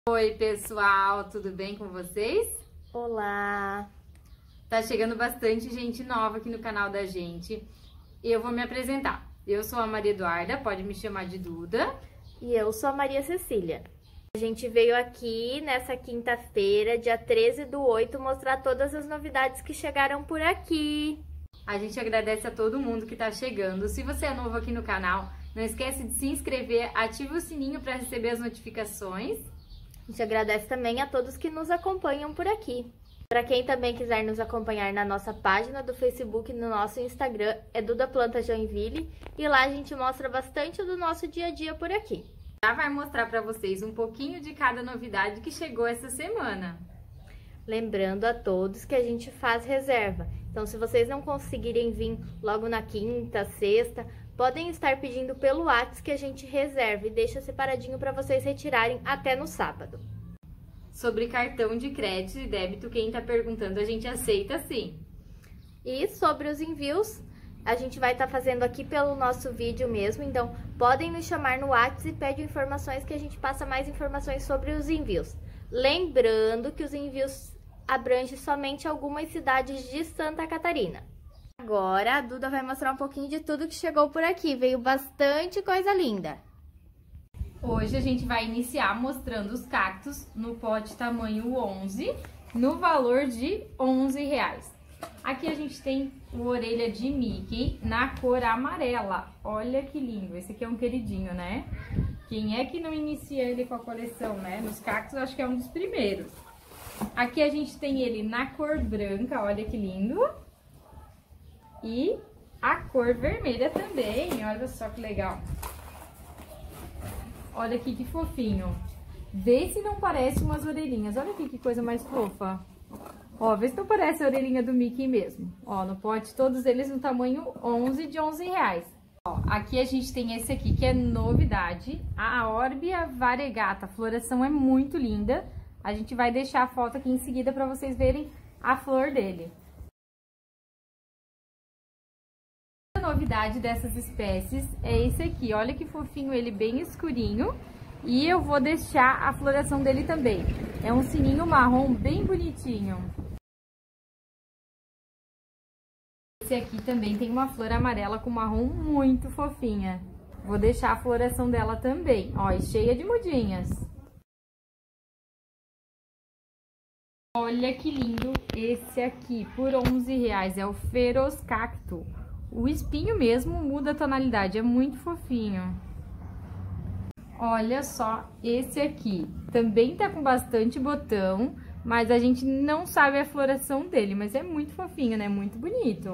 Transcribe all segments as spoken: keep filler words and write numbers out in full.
Oi, pessoal, tudo bem com vocês? Olá! Tá chegando bastante gente nova aqui no canal da gente. Eu vou me apresentar. Eu sou a Maria Eduarda, pode me chamar de Duda. E eu sou a Maria Cecília. A gente veio aqui nessa quinta-feira, dia treze do oito, mostrar todas as novidades que chegaram por aqui. A gente agradece a todo mundo que tá chegando. Se você é novo aqui no canal, não esquece de se inscrever, ative o sininho para receber as notificações. A gente agradece também a todos que nos acompanham por aqui. Para quem também quiser nos acompanhar na nossa página do Facebook e no nosso Instagram, é Duda Planta Joinville, e lá a gente mostra bastante do nosso dia a dia por aqui. Já vai mostrar para vocês um pouquinho de cada novidade que chegou essa semana. Lembrando a todos que a gente faz reserva. Então, se vocês não conseguirem vir logo na quinta, sexta, podem estar pedindo pelo WhatsApp que a gente reserva e deixa separadinho para vocês retirarem até no sábado. Sobre cartão de crédito e débito, quem tá perguntando, a gente aceita sim. E sobre os envios, a gente vai estar tá fazendo aqui pelo nosso vídeo mesmo, então podem nos chamar no WhatsApp e pedir informações que a gente passa mais informações sobre os envios. Lembrando que os envios abrangem somente algumas cidades de Santa Catarina. Agora a Duda vai mostrar um pouquinho de tudo que chegou por aqui, veio bastante coisa linda. Hoje a gente vai iniciar mostrando os cactos no pote tamanho onze, no valor de onze reais. Aqui a gente tem o orelha de Mickey na cor amarela. Olha que lindo, esse aqui é um queridinho, né? Quem é que não inicia ele com a coleção, né? Nos cactos acho que é um dos primeiros. Aqui a gente tem ele na cor branca, olha que lindo. E a cor vermelha também, olha só que legal. Olha aqui que fofinho. Vê se não parece umas orelhinhas. Olha aqui que coisa mais fofa. Ó, vê se não parece a orelhinha do Mickey mesmo. Ó, no pote, todos eles no tamanho onze de onze reais. Ó, aqui a gente tem esse aqui que é novidade. A Orbia variegata. A floração é muito linda. A gente vai deixar a foto aqui em seguida para vocês verem a flor dele. A novidade dessas espécies é esse aqui, olha que fofinho ele, bem escurinho, e eu vou deixar a floração dele também. É um sininho marrom bem bonitinho. Esse aqui também tem uma flor amarela com marrom muito fofinha. Vou deixar a floração dela também, ó, e cheia de mudinhas. Olha que lindo esse aqui, por onze reais, é o Feroz Cacto. O espinho mesmo muda a tonalidade, é muito fofinho. Olha só esse aqui, também tá com bastante botão, mas a gente não sabe a floração dele, mas é muito fofinho, né? Muito bonito.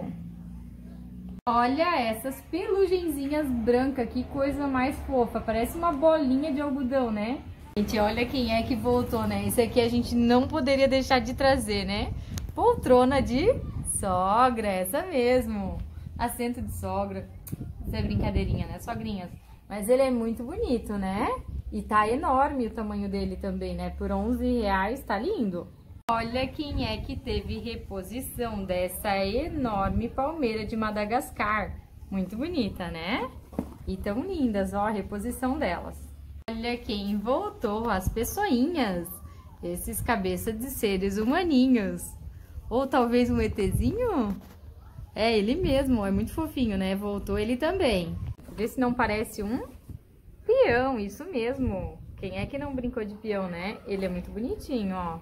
Olha essas pelugenzinhas brancas, que coisa mais fofa, parece uma bolinha de algodão, né? Gente, olha quem é que voltou, né? Esse aqui a gente não poderia deixar de trazer, né? Poltrona de sogra, essa mesmo. Assento de sogra. Isso é brincadeirinha, né, sogrinhas? Mas ele é muito bonito, né? E tá enorme o tamanho dele também, né? Por onze reais, tá lindo. Olha quem é que teve reposição dessa enorme palmeira de Madagascar. Muito bonita, né? E tão lindas, ó, a reposição delas. Olha quem voltou, as pessoinhas. Esses cabeças de seres humaninhos. Ou talvez um ETzinho? É ele mesmo, é muito fofinho, né? Voltou ele também. Vê se não parece um peão, isso mesmo. Quem é que não brincou de peão, né? Ele é muito bonitinho, ó.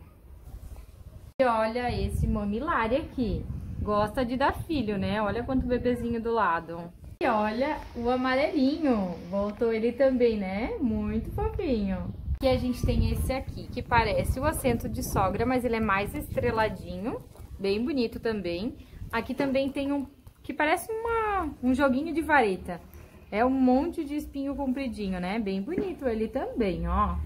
E olha esse mamilário aqui. Gosta de dar filho, né? Olha quanto bebezinho do lado. E olha o amarelinho. Voltou ele também, né? Muito fofinho. E a gente tem esse aqui, que parece o assento de sogra, mas ele é mais estreladinho. Bem bonito também. Aqui também tem um que parece uma, um joguinho de vareta. É um monte de espinho compridinho, né? Bem bonito ele também, ó.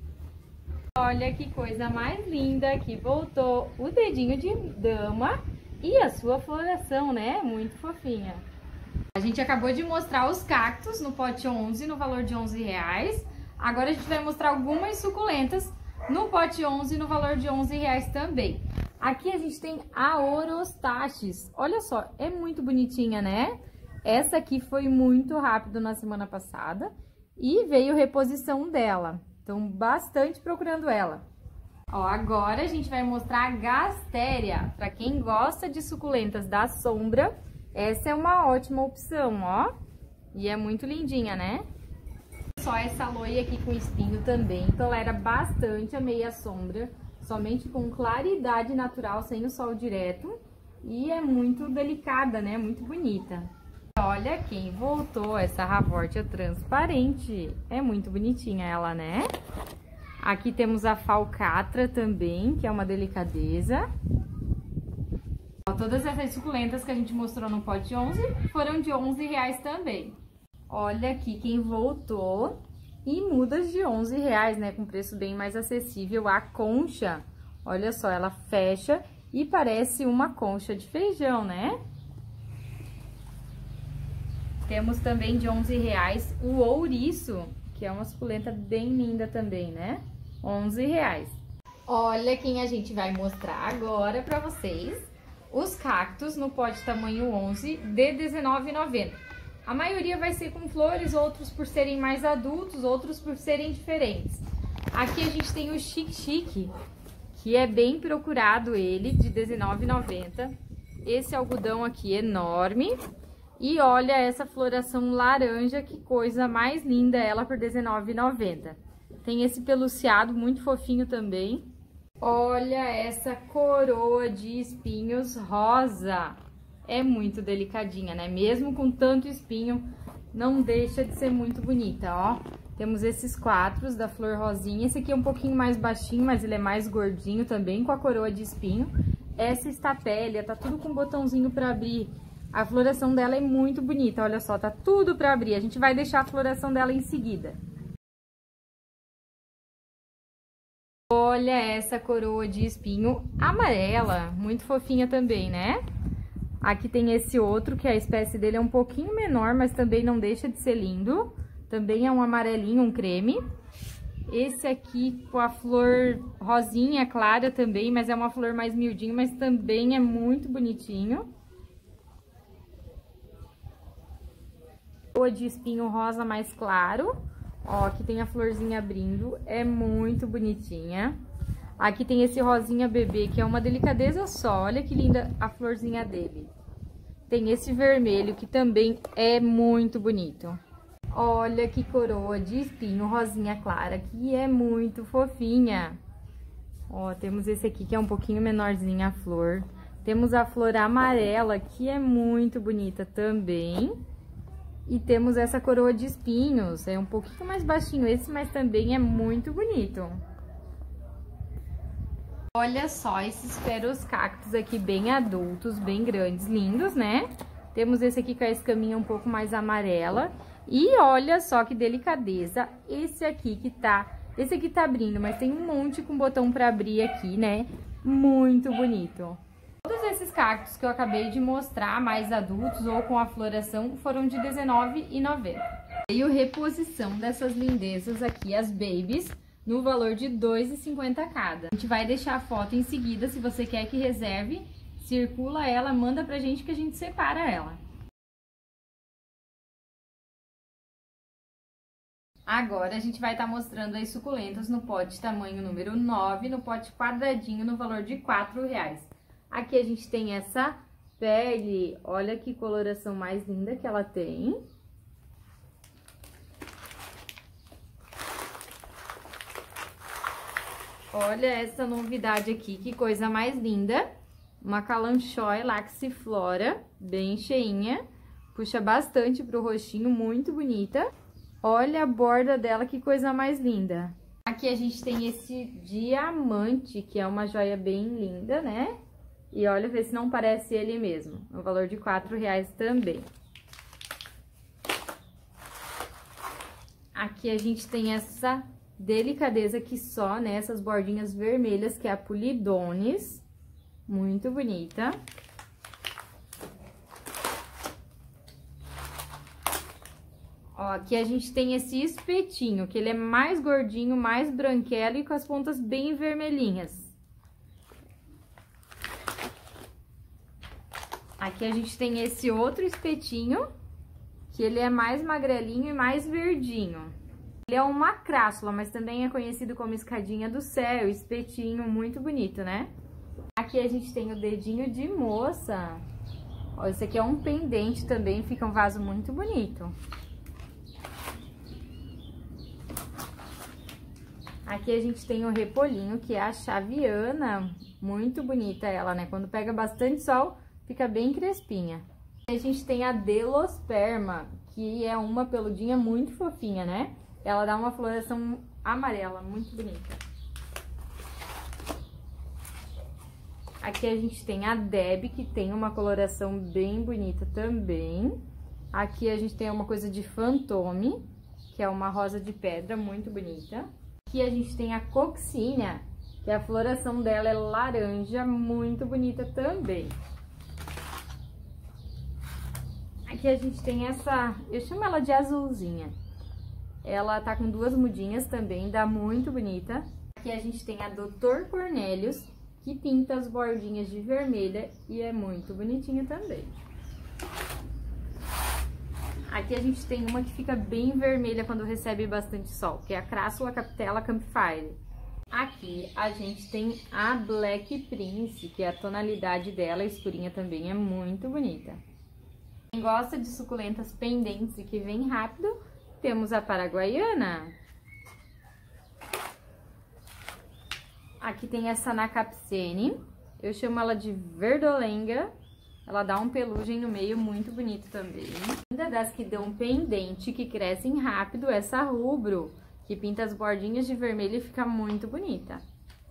Olha que coisa mais linda que voltou o dedinho de dama e a sua floração, né? Muito fofinha. A gente acabou de mostrar os cactos no pote onze, no valor de onze reais. Agora a gente vai mostrar algumas suculentas no pote onze, no valor de onze reais também. Aqui a gente tem a Orostaches. Olha só, é muito bonitinha, né? Essa aqui foi muito rápido na semana passada e veio reposição dela. Estão bastante procurando ela. Ó, agora a gente vai mostrar a Gastéria. Para quem gosta de suculentas da sombra, essa é uma ótima opção, ó. E é muito lindinha, né? Só essa aloe aqui com espinho também tolera bastante a meia sombra, somente com claridade natural, sem o sol direto. E é muito delicada, né? Muito bonita. Olha quem voltou, essa Ravortia transparente. É muito bonitinha ela, né? Aqui temos a Falcatra também, que é uma delicadeza. Ó, todas essas suculentas que a gente mostrou no pote onze foram de onze reais também. Olha aqui quem voltou. E mudas de onze reais, né? Com preço bem mais acessível. A concha, olha só, ela fecha e parece uma concha de feijão, né? Temos também de onze reais o ouriço, que é uma suculenta bem linda também, né? onze reais. Olha quem a gente vai mostrar agora pra vocês. Os cactos no pote tamanho onze de dezenove reais e noventa centavos. A maioria vai ser com flores, outros por serem mais adultos, outros por serem diferentes. Aqui a gente tem o Chique Chique, que é bem procurado ele, de dezenove reais e noventa centavos. Esse algodão aqui enorme. E olha essa floração laranja, que coisa mais linda ela por dezenove reais e noventa centavos. Tem esse peluciado muito fofinho também. Olha essa coroa de espinhos rosa. É muito delicadinha, né? Mesmo com tanto espinho, não deixa de ser muito bonita, ó. Temos esses quatro da flor rosinha. Esse aqui é um pouquinho mais baixinho, mas ele é mais gordinho também, com a coroa de espinho. Essa estapélia, tá tudo com botãozinho pra abrir. A floração dela é muito bonita, olha só, tá tudo pra abrir. A gente vai deixar a floração dela em seguida. Olha essa coroa de espinho amarela, muito fofinha também, né? Aqui tem esse outro, que a espécie dele é um pouquinho menor, mas também não deixa de ser lindo. Também é um amarelinho, um creme. Esse aqui com a flor rosinha clara também, mas é uma flor mais miudinho, mas também é muito bonitinho. Coroa de espinho rosa mais claro. Ó, aqui tem a florzinha abrindo, é muito bonitinha. Aqui tem esse rosinha bebê, que é uma delicadeza só, olha que linda a florzinha dele. Tem esse vermelho, que também é muito bonito. Olha que coroa de espinho rosinha clara, que é muito fofinha. Ó, temos esse aqui, que é um pouquinho menorzinha a flor. Temos a flor amarela, que é muito bonita também. E temos essa coroa de espinhos, é um pouquinho mais baixinho esse, mas também é muito bonito. Olha só esses feroscactos aqui bem adultos, bem grandes, lindos, né? Temos esse aqui com a escaminha um pouco mais amarela. E olha só que delicadeza, esse aqui que tá... Esse aqui tá abrindo, mas tem um monte com botão pra abrir aqui, né? Muito bonito. Todos esses cactos que eu acabei de mostrar, mais adultos ou com a floração, foram de dezenove reais e noventa centavos. Veio reposição dessas lindezas aqui, as babies, no valor de dois reais e cinquenta centavos cada. A gente vai deixar a foto em seguida, se você quer que reserve, circula ela, manda pra gente que a gente separa ela. Agora a gente vai estar tá mostrando as suculentas no pote tamanho número nove, no pote quadradinho, no valor de quatro reais. Aqui a gente tem essa pele, olha que coloração mais linda que ela tem. Olha essa novidade aqui, que coisa mais linda. Uma Kalanchoe Laxiflora, bem cheinha. Puxa bastante pro rostinho, muito bonita. Olha a borda dela, que coisa mais linda. Aqui a gente tem esse diamante, que é uma joia bem linda, né? E olha, vê se não parece ele mesmo. No valor de quatro reais também. Aqui a gente tem essa delicadeza aqui só, né? Essas bordinhas vermelhas, que é a Pulidones. Muito bonita. Ó, aqui a gente tem esse espetinho, que ele é mais gordinho, mais branquelo e com as pontas bem vermelhinhas. Aqui a gente tem esse outro espetinho, que ele é mais magrelinho e mais verdinho. Ele é uma crássula, mas também é conhecido como escadinha do céu, espetinho, muito bonito, né? Aqui a gente tem o dedinho de moça. Ó, esse aqui é um pendente também, fica um vaso muito bonito. Aqui a gente tem o repolhinho, que é a chaviana, muito bonita ela, né? Quando pega bastante sol, fica bem crespinha. A gente tem a delosperma, que é uma peludinha muito fofinha, né? Ela dá uma floração amarela, muito bonita. Aqui a gente tem a Deb, que tem uma coloração bem bonita também. Aqui a gente tem uma coisa de Fantôme, que é uma rosa de pedra, muito bonita. Aqui a gente tem a Coccinea, que a floração dela é laranja, muito bonita também. Aqui a gente tem essa, eu chamo ela de azulzinha. Ela tá com duas mudinhas também, dá muito bonita. Aqui a gente tem a doutor Cornélius, que pinta as bordinhas de vermelha e é muito bonitinha também. Aqui a gente tem uma que fica bem vermelha quando recebe bastante sol, que é a Crassula Capitella Campfire. Aqui a gente tem a Black Prince, que a tonalidade dela, escurinha também, é muito bonita. Quem gosta de suculentas pendentes e que vem rápido, temos a Paraguaiana. Aqui tem essa Nacapsene, eu chamo ela de Verdolenga. Ela dá um pelugem no meio muito bonito também. Ainda das que dão pendente, que crescem rápido, essa Rubro, que pinta as bordinhas de vermelho e fica muito bonita.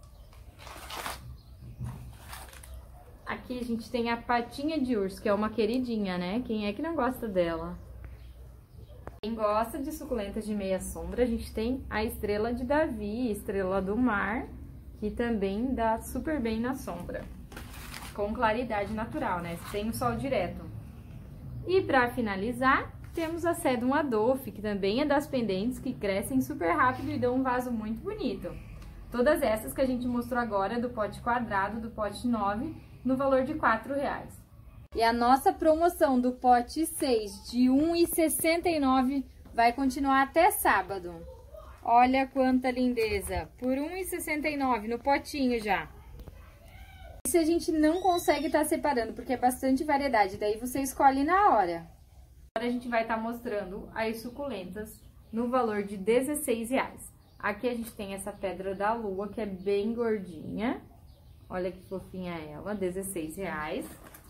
Aqui a gente tem a Patinha de Urso, que é uma queridinha, né? Quem é que não gosta dela? Quem gosta de suculentas de meia sombra, a gente tem a Estrela de Davi, Estrela do Mar, que também dá super bem na sombra. Com claridade natural, né? Sem o sol direto. E para finalizar, temos a Sedum Adolphe, que também é das pendentes, que crescem super rápido e dão um vaso muito bonito. Todas essas que a gente mostrou agora, do pote quadrado, do pote nove, no valor de quatro reais. E a nossa promoção do pote seis, de um real e sessenta e nove centavos, vai continuar até sábado. Olha quanta lindeza! Por um real e sessenta e nove centavos no potinho já. Se a gente não consegue estar separando, porque é bastante variedade, daí você escolhe na hora. Agora a gente vai estar mostrando as suculentas no valor de dezesseis reais. Aqui a gente tem essa Pedra da Lua, que é bem gordinha. Olha que fofinha ela, dezesseis reais.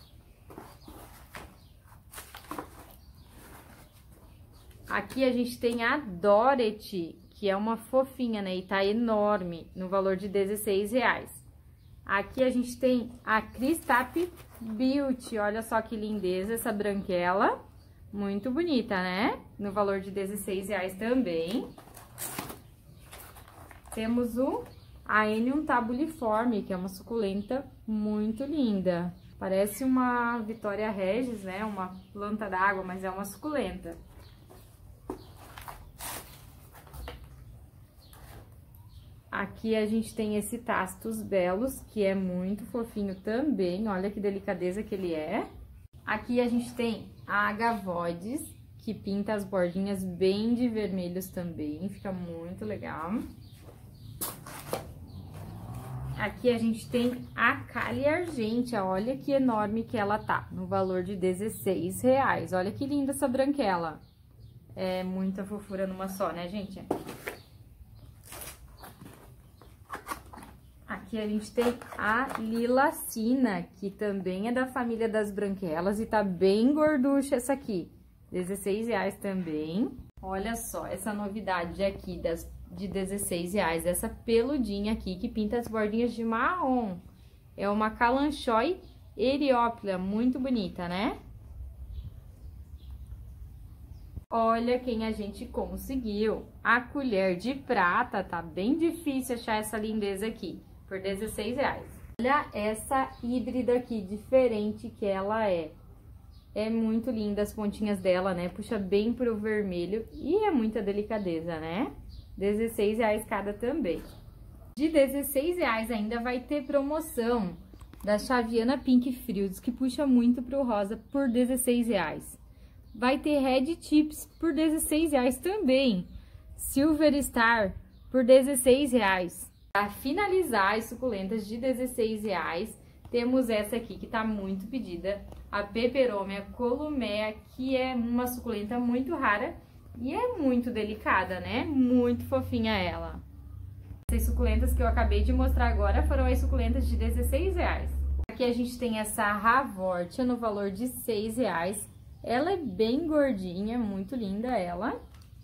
Aqui a gente tem a Dorothy, que é uma fofinha, né? E tá enorme, no valor de dezesseis reais. Aqui a gente tem a Cristap Beauty, olha só que lindeza essa branquela, muito bonita, né? No valor de dezesseis reais também. Temos o Aenium tabuliforme, que é uma suculenta muito linda. Parece uma Vitória Regis, né? Uma planta d'água, mas é uma suculenta. Aqui a gente tem esse Tastus Belus, que é muito fofinho também, olha que delicadeza que ele é. Aqui a gente tem a Agavoides, que pinta as bordinhas bem de vermelhos também, fica muito legal. Aqui a gente tem a Cali Argentia, olha que enorme que ela tá, no valor de dezesseis reais. Olha que linda essa branquela. É muita fofura numa só, né, gente? Aqui a gente tem a Lilacina, que também é da família das branquelas e tá bem gorducha essa aqui. dezesseis reais também. Olha só essa novidade aqui das, de dezesseis reais, essa peludinha aqui que pinta as bordinhas de marrom. É uma Kalanchoe Eriópila, muito bonita, né? Olha quem a gente conseguiu. A colher de prata, tá bem difícil achar essa lindeza aqui. Por dezesseis reais. Olha essa híbrida aqui, diferente que ela é. É muito linda as pontinhas dela, né? Puxa bem pro vermelho e é muita delicadeza, né? dezesseis reais cada também. De dezesseis reais ainda vai ter promoção da Chaviana Pink Frios, que puxa muito pro rosa, por dezesseis reais. Vai ter Red Tips por dezesseis reais também. Silver Star por dezesseis reais. Para finalizar as suculentas de dezesseis reais, temos essa aqui que tá muito pedida, a Peperomia Columea, que é uma suculenta muito rara e é muito delicada, né? Muito fofinha ela. Essas suculentas que eu acabei de mostrar agora foram as suculentas de dezesseis reais. Aqui a gente tem essa Haworthia no valor de seis reais. Ela é bem gordinha, muito linda ela.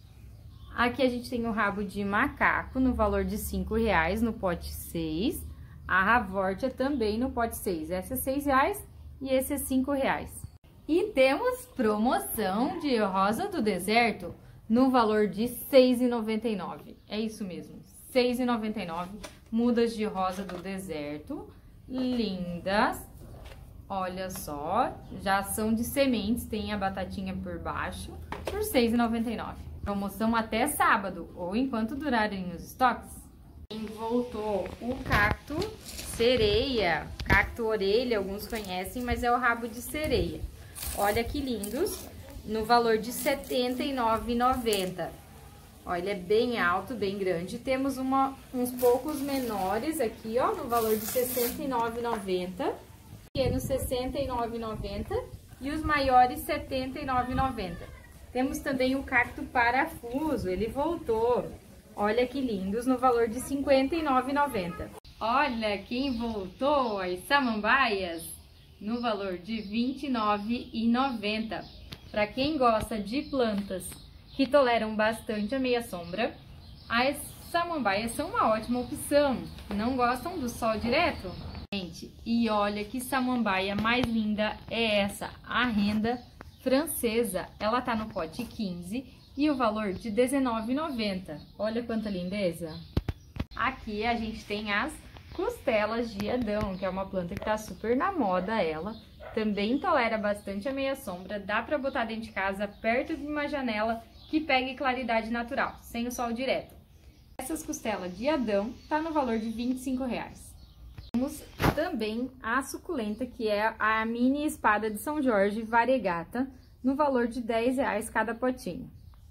Aqui a gente tem o rabo de macaco no valor de cinco reais no pote seis. A Haworthia também no pote seis. Essa é seis reais e esse é cinco reais. E temos promoção de rosa do deserto no valor de seis reais e noventa e nove centavos. É isso mesmo, seis reais e noventa e nove centavos. Mudas de rosa do deserto, lindas. Olha só, já são de sementes, tem a batatinha por baixo, por seis reais e noventa e nove centavos. Promoção até sábado, ou enquanto durarem os estoques. Voltou o cacto sereia, cacto orelha, alguns conhecem, mas é o rabo de sereia. Olha que lindos, no valor de setenta e nove reais e noventa centavos. Olha, ele é bem alto, bem grande. Temos uma, uns poucos menores aqui, ó, no valor de sessenta e nove reais e noventa centavos. Pequenos sessenta e nove reais e noventa centavos e os maiores setenta e nove reais e noventa centavos. Temos também o cacto parafuso, ele voltou. Olha que lindos, no valor de cinquenta e nove reais e noventa centavos. Olha quem voltou, as samambaias, no valor de vinte e nove reais e noventa centavos. Para quem gosta de plantas que toleram bastante a meia sombra, as samambaias são uma ótima opção. Não gostam do sol direto? Gente, e olha que samambaia mais linda é essa, a renda francesa. Ela tá no pote quinze e o valor de dezenove reais e noventa centavos. Olha quanta lindeza! Aqui a gente tem as costelas de Adão, que é uma planta que tá super na moda ela. Também tolera bastante a meia sombra, dá pra botar dentro de casa, perto de uma janela que pegue claridade natural, sem o sol direto. Essas costelas de Adão tá no valor de vinte e cinco reais. Temos também a suculenta, que é a mini espada de São Jorge variegata, no valor de dez reais cada potinho.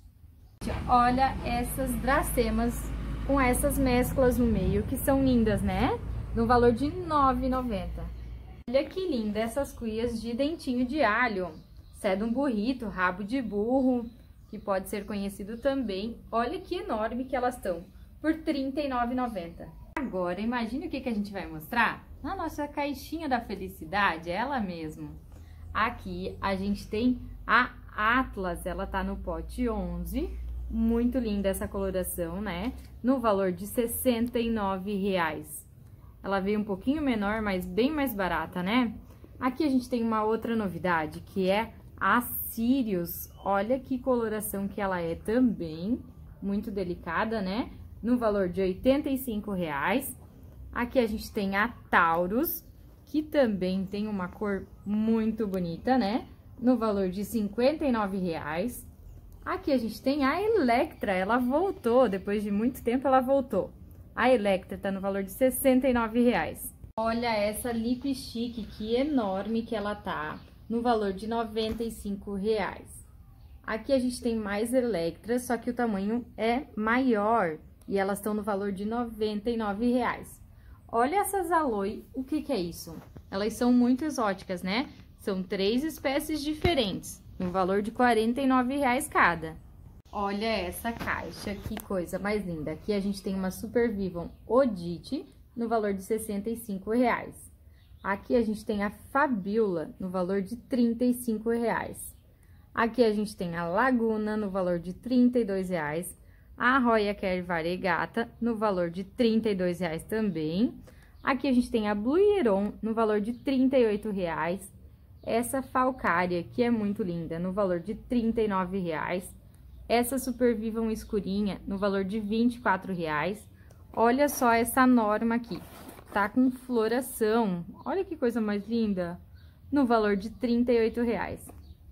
Olha essas dracemas com essas mesclas no meio, que são lindas, né? No valor de nove reais e noventa centavos. Olha que linda essas cuias de dentinho de alho. Sedum burrito, rabo de burro, que pode ser conhecido também. Olha que enorme que elas estão, por trinta e nove reais e noventa centavos. Agora, imagine o que, que a gente vai mostrar na nossa caixinha da felicidade, ela mesmo. Aqui a gente tem a Atlas, ela tá no pote onze, muito linda essa coloração, né? No valor de sessenta e nove reais. Ela veio um pouquinho menor, mas bem mais barata, né? Aqui a gente tem uma outra novidade, que é a Sirius. Olha que coloração que ela é também, muito delicada, né? No valor de oitenta e cinco reais. Aqui a gente tem a Taurus, que também tem uma cor muito bonita, né? No valor de cinquenta e nove reais. Aqui a gente tem a Electra, ela voltou, depois de muito tempo ela voltou. A Electra tá no valor de sessenta e nove reais. Olha essa Lip Chic, que enorme que ela tá, no valor de noventa e cinco reais. Aqui a gente tem mais Electras, só que o tamanho é maior. E elas estão no valor de noventa e nove reais. Olha essas aloe, o que que é isso? Elas são muito exóticas, né? São três espécies diferentes, no valor de quarenta e nove reais cada. Olha essa caixa, que coisa mais linda. Aqui a gente tem uma Super Vivam Odite, no valor de sessenta e cinco reais. Aqui a gente tem a Fabiola, no valor de trinta e cinco reais. Aqui a gente tem a Laguna, no valor de trinta e dois reais. A Roya Care variegata, no valor de trinta e dois reais também. Aqui a gente tem a Blue Heron, no valor de trinta e oito reais. Essa Falcária, que é muito linda, no valor de trinta e nove reais. Essa Super Vivam escurinha, no valor de vinte e quatro reais. Olha só essa Norma aqui, tá com floração. Olha que coisa mais linda, no valor de trinta e oito reais.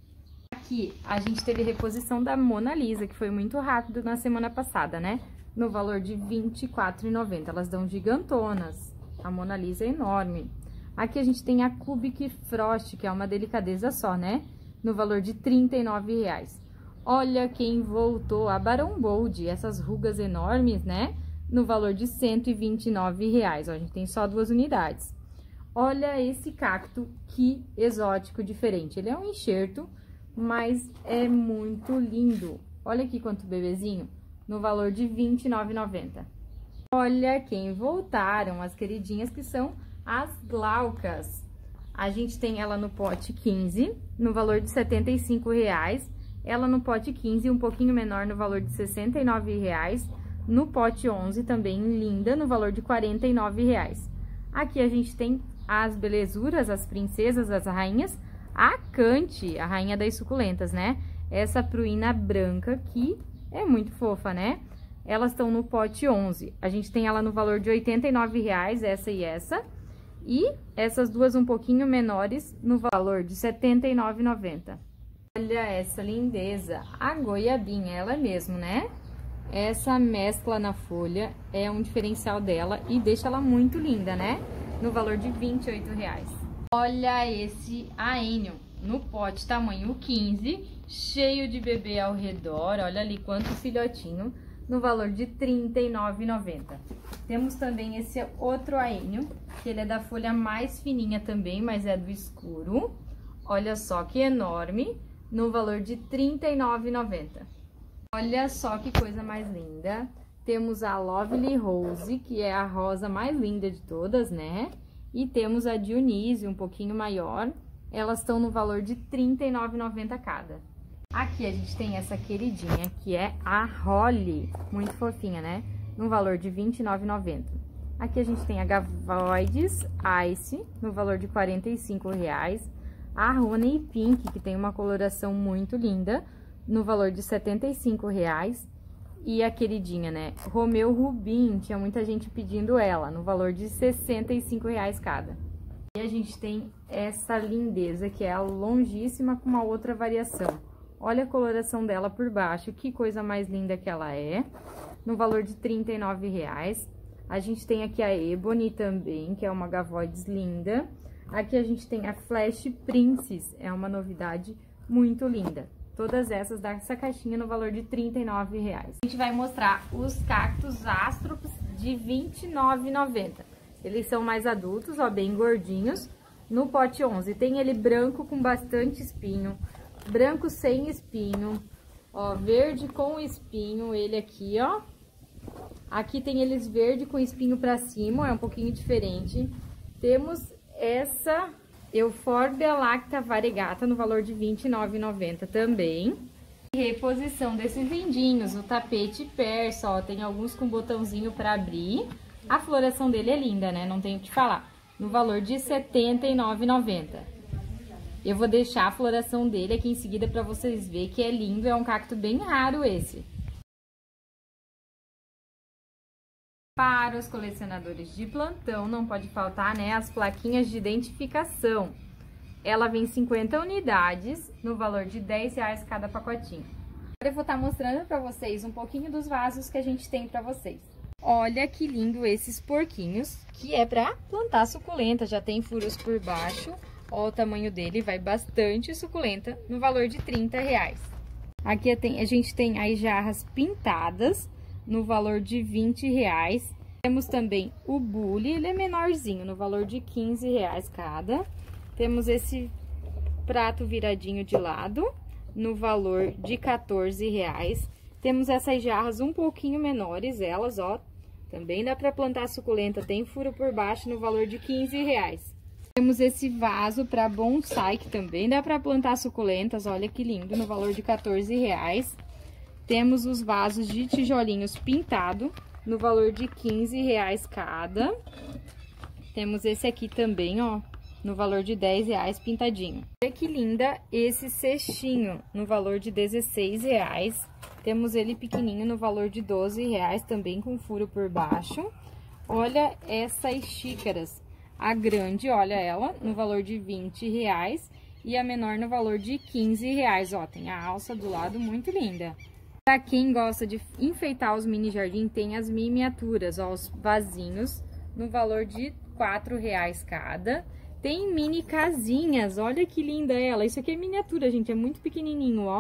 Aqui a gente teve reposição da Mona Lisa, que foi muito rápido na semana passada, né? No valor de vinte e quatro reais e noventa centavos. Elas dão gigantonas. A Mona Lisa é enorme. Aqui a gente tem a Cubic Frost, que é uma delicadeza só, né? No valor de trinta e nove reais. Olha quem voltou, a Baron Bold, essas rugas enormes, né? No valor de cento e vinte e nove reais, ó, a gente tem só duas unidades. Olha esse cacto, que exótico, diferente. Ele é um enxerto, mas é muito lindo. Olha aqui quanto bebezinho, no valor de vinte e nove reais e noventa centavos. Olha quem voltaram, as queridinhas que são as glaucas. A gente tem ela no pote quinze, no valor de setenta e cinco reais. Ela no pote quinze, um pouquinho menor, no valor de sessenta e nove reais. No pote onze, também linda, no valor de quarenta e nove reais. Aqui a gente tem as belezuras, as princesas, as rainhas. A Cante, a rainha das suculentas, né? Essa pruína branca que é muito fofa, né? Elas estão no pote onze. A gente tem ela no valor de oitenta e nove reais, essa e essa. E essas duas um pouquinho menores no valor de setenta e nove reais e noventa centavos. Olha essa lindeza, a goiabinha, ela mesmo, né? Essa mescla na folha é um diferencial dela e deixa ela muito linda, né? No valor de vinte e oito reais. Olha esse aênio no pote tamanho quinze, cheio de bebê ao redor, olha ali quanto filhotinho, no valor de trinta e nove reais e noventa centavos. Temos também esse outro aênio, que ele é da folha mais fininha também, mas é do escuro. Olha só que enorme, no valor de trinta e nove reais e noventa centavos. Olha só que coisa mais linda. Temos a Lovely Rose, que é a rosa mais linda de todas, né? E temos a Dionísio, um pouquinho maior. Elas estão no valor de trinta e nove reais e noventa centavos cada. Aqui a gente tem essa queridinha, que é a Holly, muito fofinha, né? No valor de vinte e nove reais e noventa centavos. Aqui a gente tem a Gavoides Ice, no valor de quarenta e cinco reais. A Honey Pink, que tem uma coloração muito linda, no valor de setenta e cinco reais. E a queridinha, né? Romeu Rubim, tinha muita gente pedindo ela, no valor de sessenta e cinco reais cada. E a gente tem essa lindeza, que é a longíssima com uma outra variação. Olha a coloração dela por baixo, que coisa mais linda que ela é, no valor de trinta e nove reais. A gente tem aqui a Ebony também, que é uma Gavoides linda. Aqui a gente tem a Flash Princess, é uma novidade muito linda. Todas essas dessa caixinha no valor de trinta e nove reais. A gente vai mostrar os cactos Astropus de vinte e nove reais e noventa centavos. Eles são mais adultos, ó, bem gordinhos. No pote onze tem ele branco com bastante espinho, branco sem espinho, ó, verde com espinho, ele aqui, ó. Aqui tem eles verde com espinho pra cima, é um pouquinho diferente. Temos essa Euphorbia Lacta Variegata no valor de vinte e nove reais e noventa centavos também. Reposição desses lindinhos, o tapete persa, ó, tem alguns com botãozinho pra abrir. A floração dele é linda, né? Não tenho o que falar. No valor de setenta e nove reais e noventa centavos. Eu vou deixar a floração dele aqui em seguida pra vocês verem que é lindo, é um cacto bem raro esse. Para os colecionadores de plantão, não pode faltar, né, as plaquinhas de identificação. Ela vem cinquenta unidades, no valor de dez reais cada pacotinho. Agora eu vou estar mostrando para vocês um pouquinho dos vasos que a gente tem para vocês. Olha que lindo esses porquinhos, que é para plantar suculenta, já tem furos por baixo. Olha o tamanho dele, vai bastante suculenta, no valor de trinta reais. Aqui a gente tem as jarras pintadas, no valor de vinte reais. Temos também o bule, ele é menorzinho, no valor de quinze reais cada. Temos esse prato viradinho de lado, no valor de quatorze reais. Temos essas jarras um pouquinho menores, elas, ó, também dá para plantar suculenta, tem furo por baixo, no valor de quinze reais. Temos esse vaso para bonsai, que também dá para plantar suculentas, olha que lindo, no valor de quatorze reais. Temos os vasos de tijolinhos pintado, no valor de quinze reais cada. Temos esse aqui também, ó, no valor de dez reais pintadinho. Olha que linda esse cestinho, no valor de dezesseis reais. Temos ele pequenininho no valor de doze reais, também com furo por baixo. Olha essas xícaras. A grande, olha ela, no valor de vinte reais. E a menor no valor de quinze reais, ó. Tem a alça do lado, muito linda. Para quem gosta de enfeitar os mini jardim, tem as miniaturas, ó, os vasinhos, no valor de quatro reais cada. Tem mini casinhas, olha que linda ela. Isso aqui é miniatura, gente, é muito pequenininho, ó.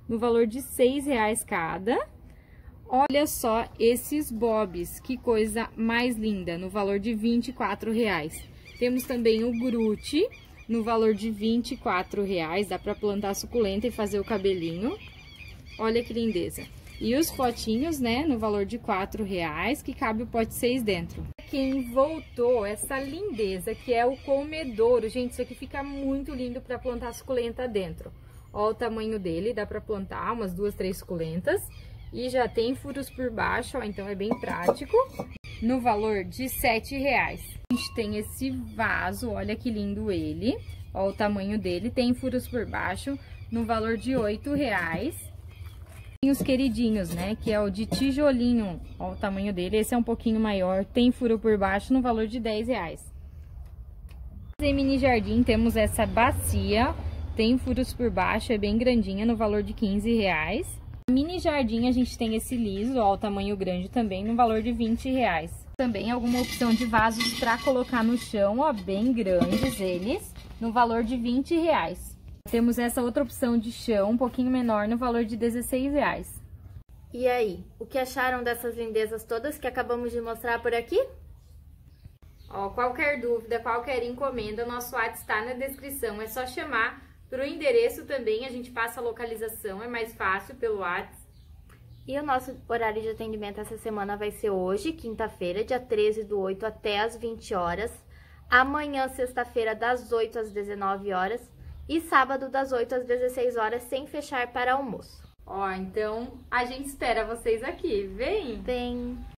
no valor de seis reais cada. Olha só esses bobs, que coisa mais linda, no valor de vinte e quatro reais. Temos também o grute, no valor de vinte e quatro reais, dá para plantar suculenta e fazer o cabelinho. Olha que lindeza. E os potinhos, né, no valor de quatro reais, que cabe o pote seis dentro. Quem voltou essa lindeza, que é o comedouro. Gente, isso aqui fica muito lindo para plantar suculenta dentro. Olha o tamanho dele, dá para plantar umas duas, três suculentas. E já tem furos por baixo, ó, então é bem prático. No valor de sete reais. A gente tem esse vaso, olha que lindo ele. Olha o tamanho dele, tem furos por baixo, no valor de oito reais. Tem os queridinhos, né, que é o de tijolinho, olha o tamanho dele, esse é um pouquinho maior, tem furo por baixo, no valor de dez reais. Em mini jardim temos essa bacia, tem furos por baixo, é bem grandinha, no valor de quinze reais. Mini jardim a gente tem esse liso, ó, o tamanho grande também, no valor de vinte reais. Também alguma opção de vasos para colocar no chão, ó, bem grandes eles, no valor de vinte reais. Temos essa outra opção de chão, um pouquinho menor, no valor de dezesseis reais. E aí, o que acharam dessas lindezas todas que acabamos de mostrar por aqui? Ó, qualquer dúvida, qualquer encomenda, o nosso WhatsApp está na descrição, é só chamar. Para o endereço também, a gente passa a localização, é mais fácil pelo WhatsApp. E o nosso horário de atendimento essa semana vai ser hoje, quinta-feira, dia treze do oito até as vinte horas. Amanhã, sexta-feira, das oito às dezenove horas. E sábado, das oito às dezesseis horas, sem fechar para almoço. Ó, então a gente espera vocês aqui. Vem! Vem!